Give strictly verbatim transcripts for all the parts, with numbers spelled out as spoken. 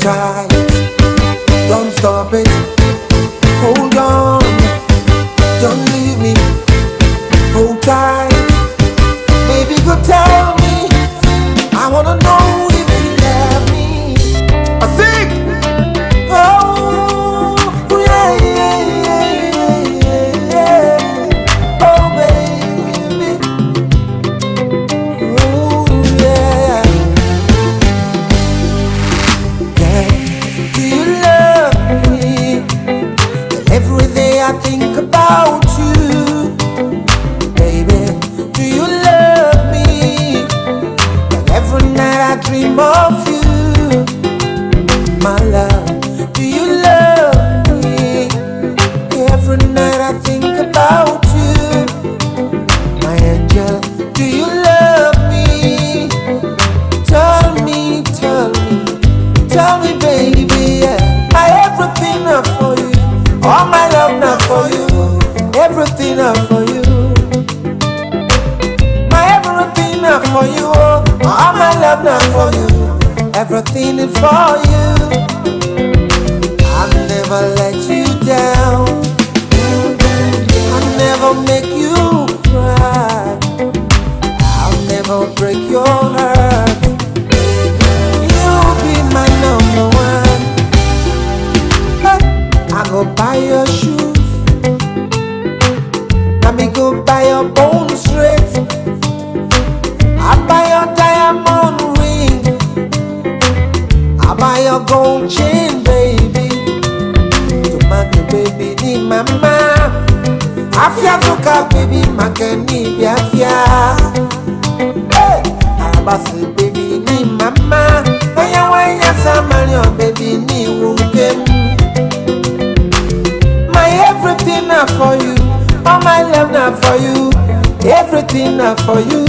tight, don't stop it. Hold on, don't leave me. Hold tight, baby, go tell me. I wanna know if you love me. I think, oh yeah, yeah, yeah, yeah, yeah. Oh baby, oh yeah. Yeah, do you love me? Every day I think about you, baby. Do you love me? Every night I dream of you, my love. Do you love me? Every night I think about you, my angel. Do you love me? Tell me, tell me, tell me, baby. Yeah. My everything up for you. All my love now for you, everything now for you. My everything now for you, oh. All my love now for you, everything is for you. I'll never let you down, I'll never make you cry, I'll never break your heart. You'll be my number one. I go buy your shoes, let me go buy your bone straight. I buy your diamond ring, I buy your gold chain, baby. Tomato baby ni mama, afia zuka baby makeni biafia. Hey, arabasi baby ni mama, aya wanya samanyo baby ni wunkem. Everything now for you, all my love now for you, everything now for you.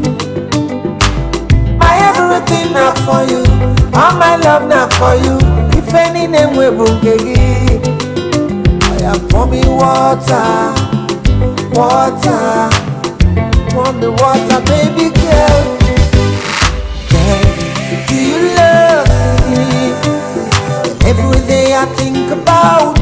My everything now for you, all my love now for you. If any name we bungegi, I have pour me water, water, pour me water, baby girl. Girl, do you love me? Every day I think about